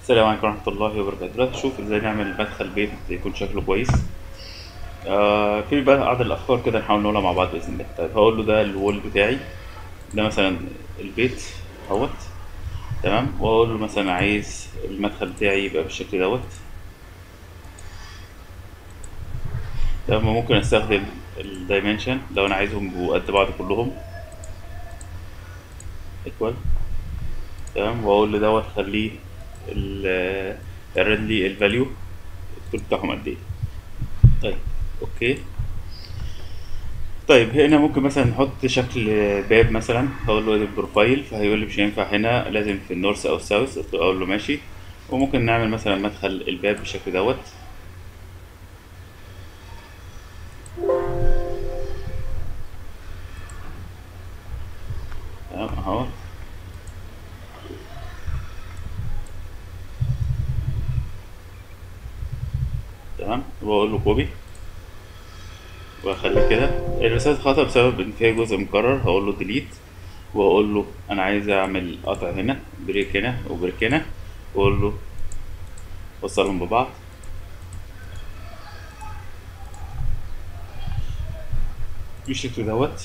السلام عليكم ورحمة الله وبركاته. دلوقتي نشوف ازاي نعمل مدخل بيت يكون شكله كويس. في بقى بعض الأفكار كده نحاول نقولها مع بعض بإذن الله. طيب هقول له ده الوول بتاعي، ده مثلا البيت اهوت. تمام، وأقول له مثلا عايز المدخل بتاعي يبقى بالشكل دوت. تمام، ممكن أستخدم الدايمنشن لو أنا عايزهم يبقوا قد بعض كلهم ايكوال. تمام، وأقول له دوت خليه يعرض لي الفاليو الطول بتاعهم قد ايه. طيب اوكي. طيب هنا ممكن مثلا نحط شكل باب، مثلا هقول له اديت بروفايل فهيقول لي مش هينفع هنا، لازم في النورث او الساوث، اقول له ماشي. وممكن نعمل مثلا مدخل الباب بالشكل دوت. تمام اهو. تمام، واقول له كوبي واخليه كده. الرسالة خطأ بسبب ان فيها جزء مكرر، هقول له ديليت. واقول له انا عايز اعمل قطع هنا، بريك هنا وبريك هنا، واقول له وصلهم ببعض بالشكل دوت.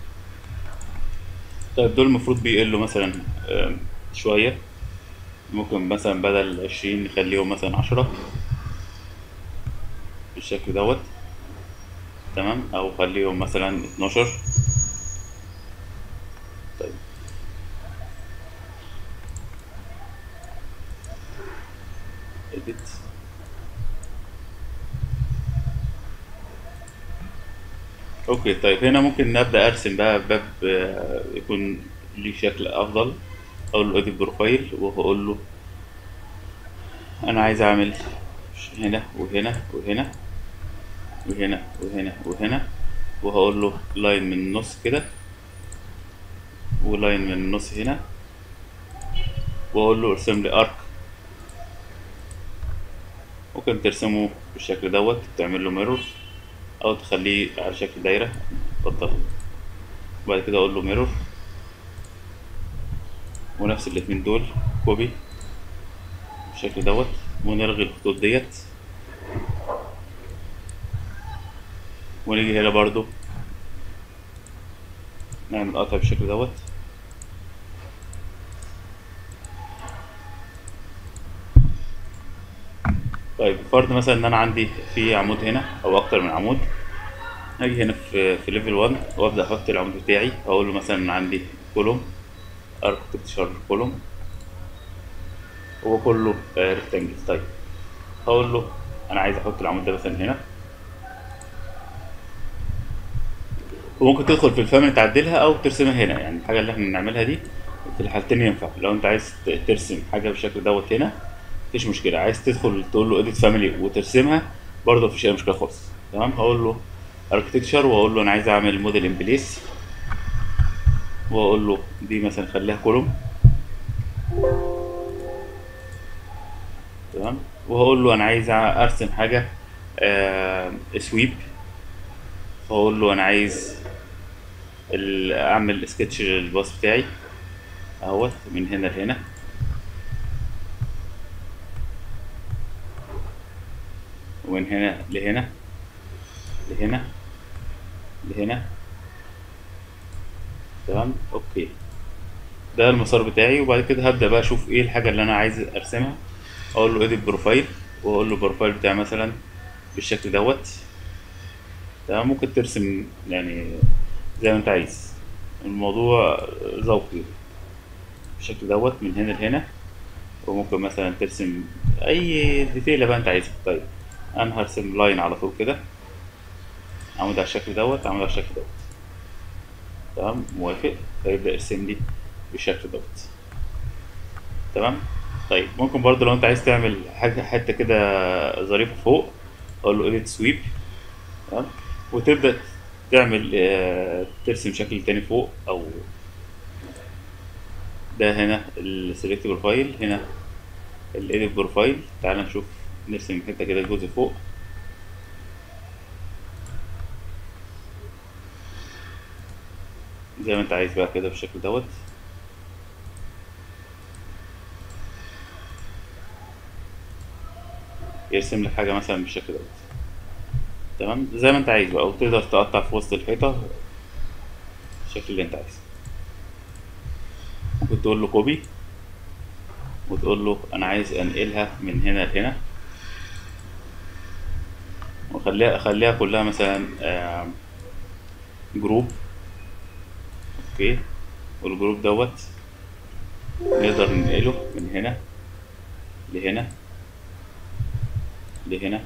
طيب دول المفروض بيقلوا مثلا شوية. ممكن مثلا بدل 20 نخليهم مثلا 10 بالشكل دوت. تمام، او خليهم مثلا 12. طيب edit. اوكي، طيب هنا ممكن نبدأ ارسم بقى باب يكون ليه شكل افضل. اقول له edit بروفايل وهقول له انا عايز اعمل هنا وهنا وهنا وهنا وهنا وهنا. وهقول له لاين من النص كده، ولاين من النص هنا. واقول له ارسم لي ارك. ممكن ترسمه بالشكل دوت، تعمل له ميرور او تخليه على شكل دايرة. اتفضل. وبعد كده اقول له ميرور، ونفس الاتنين دول كوبي بالشكل دوت. ونلغي الخطوط ديت، ونيجي هنا برضو نعمل قطع بالشكل دوت. طيب فرض مثلا ان انا عندي في عمود هنا او اكتر من عمود. هاجي هنا في ليفل 1 وابدا احط العمود بتاعي. اقول له مثلا ان عندي كولوم، اركتكتشر كولوم، هو كله ريكتانجل. طيب هقول له انا عايز احط العمود ده مثلا هنا. وممكن تدخل في الفاميلي تعدلها او ترسمها هنا، يعني الحاجه اللي احنا بنعملها دي في الحالتين ينفع. لو انت عايز ترسم حاجه بالشكل دوت هنا مفيش مشكله، عايز تدخل تقول له اديت فاميلي وترسمها برضه مفيش اي مشكله خالص. تمام، هقول له اركتكتشر واقول له انا عايز اعمل موديل ان بليس. واقول له دي مثلا خليها كولوم. تمام، وهقول له انا عايز ارسم حاجه سويب. فاقول له انا عايز اعمل سكتش للباص بتاعي اهوت من هنا لهنا، ومن هنا لهنا لهنا لهنا. تمام اوكي، ده المسار بتاعي. وبعد كده هبدأ بقى اشوف ايه الحاجة اللي انا عايز ارسمها. اقول له edit بروفايل، واقول له البروفايل بتاعي مثلا بالشكل دوت. تمام، ممكن ترسم يعني زي ما انت عايز، الموضوع ذوقي بالشكل دوت من هنا لهنا. وممكن مثلا ترسم اي ديتيل بقى انت عايزها. طيب انا هرسم لاين على طول كده، عمود على الشكل دوت، عمود على الشكل دوت. تمام موافق، فيبدأ يرسم لي بالشكل دوت. تمام. طيب ممكن برضو لو انت عايز تعمل حاجة حتة كده ظريفة فوق، اقول له edit sweep. تمام، وتبدأ تعمل ترسم شكل تاني فوق. او ده هنا السلكت بروفايل، هنا الايديت بروفايل. تعال نشوف نرسم حتة كده جزء فوق زي ما انت عايز بقى كده بالشكل دوت. يرسم لك حاجة مثلا بالشكل دوت. تمام زي ما انت عايز بقى، وتقدر تقطع في وسط الحيطة الشكل اللي انت عايزه. ممكن تقول له كوبي وتقول له انا عايز انقلها من هنا لهنا، اخليها كلها مثلا جروب. اوكي. والجروب دوت نقدر ننقله من هنا لهنا لهنا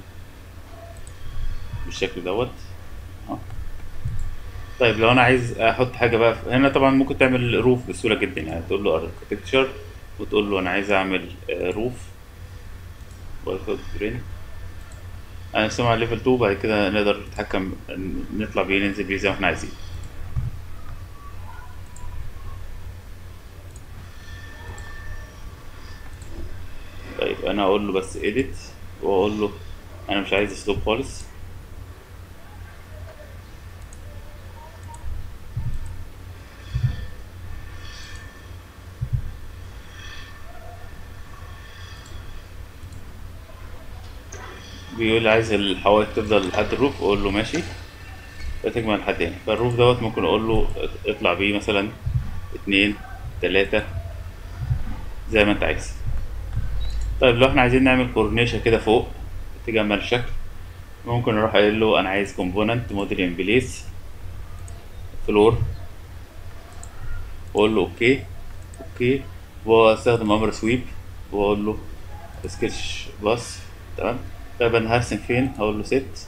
بالشكل دوت. اهو. طيب لو انا عايز احط حاجه بقى هنا، طبعا ممكن تعمل روف بسهوله جدا، يعني تقول له اركتكتشر وتقول له انا عايز اعمل روف واخد برين. انا سامع ليفل 2، بعد كده نقدر نتحكم نطلع بيه ننزل بيه زي ما احنا عايزين. طيب انا هقول له بس edit، واقول له انا مش عايز اسلوب خالص. بيقول لي عايز الحوائط تفضل لحد الروف، اقول له ماشي فتكمل لحد هنا. فالروف دوت ممكن اقول له اطلع بيه مثلا 2 3 زي ما انت عايز. طيب لو احنا عايزين نعمل كورنيشة كده فوق تجمل الشكل، ممكن اروح قايل له انا عايز كومبوننت موديل ان بليس فلور، واقول له اوكي. اوكي. واستخدم امر سويب واقول له سكتش بلس. تمام. طيب انا هرسم فين؟ هقول له ست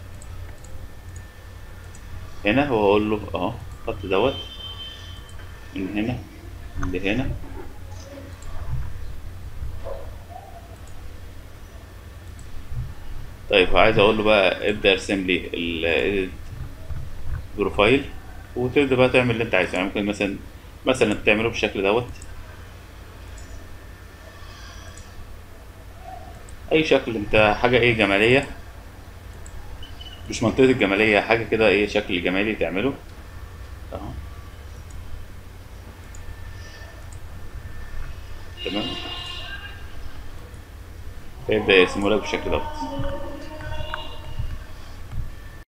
هنا، وهقول له اهو الخط دوت من هنا لهنا. طيب عايز اقول له بقى ابدا ارسم لي البروفايل، وتبدا بقى تعمل اللي انت عايزه. يعني ممكن مثلا تعمله بالشكل دوت، اي شكل انت، حاجه ايه جماليه، مش منطقه الجماليه، حاجه كده ايه شكل جمالي تعمله. اهو. تمام. فيبدا يرسمه لك بالشكل دوت.